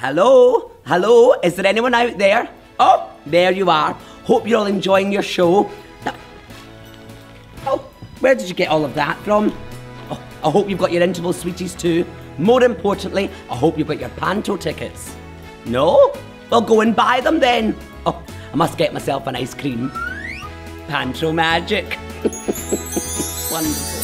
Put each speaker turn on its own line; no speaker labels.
Hello? Hello? Is there anyone out there? Oh, there you are. Hope you're all enjoying your show. Oh, where did you get all of that from? Oh, I hope you've got your interval sweeties too. More importantly, I hope you've got your panto tickets. No? Well, go and buy them then. Oh, I must get myself an ice cream. Panto magic. Wonderful.